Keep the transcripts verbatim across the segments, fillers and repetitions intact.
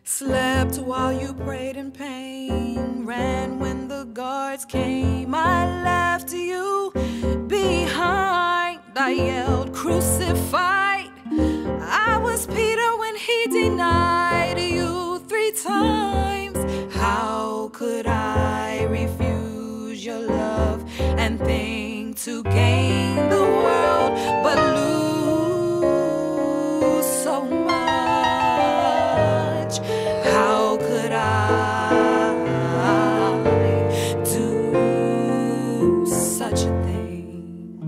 Slept while you prayed in pain, ran when the guards came. I left you behind, I yelled crucified. I was Peter when he denied you three times. How could I refuse your love and think to gain the world but lose so much? How could I do such a thing?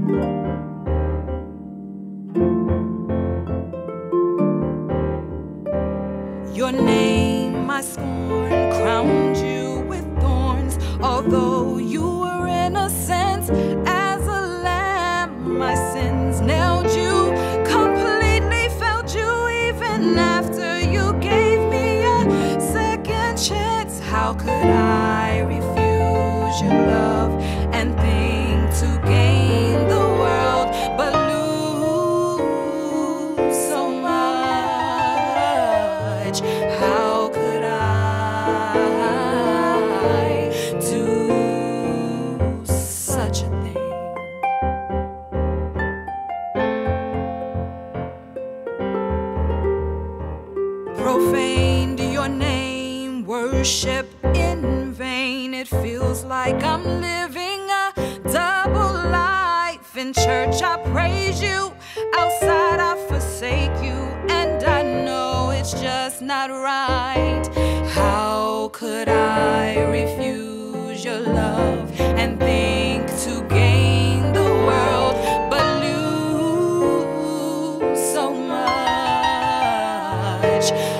Your name, my scorn, crowned you with thorns. Although you were innocent as a lamb, my sins nailed you, completely failed you. Even after you gave me a second chance, how could I refuse your love and think to gain the world but lose so much? How could I do such a thing? Profaned your name, worship in vain. It feels like I'm living a double life. In church I praise you, outside I forsake you, and I know it's just not right. How could I refuse your love and think to gain the world but lose so much?